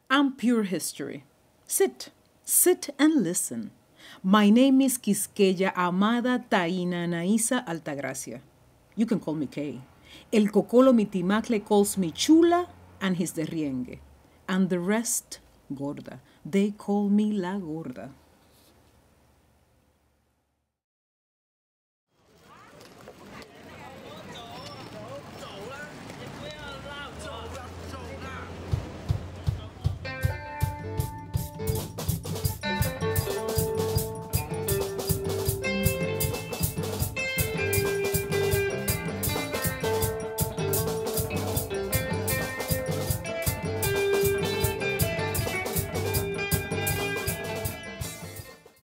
I'm pure history. Sit and listen. My name is Quisqueya Amada Taina Naisa Altagracia. You can call me Kay. El Cocolo Mitimacle calls me Chula and his derriengue. And the rest, Gorda. They call me La Gorda.